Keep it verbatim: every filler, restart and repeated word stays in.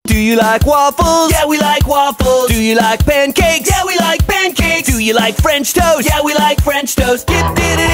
Do you like waffles? Yeah, we like waffles. Do you like pancakes? Yeah, we like pancakes. Do you like French toast? Yeah, we like French toast. Dip, dip, dip,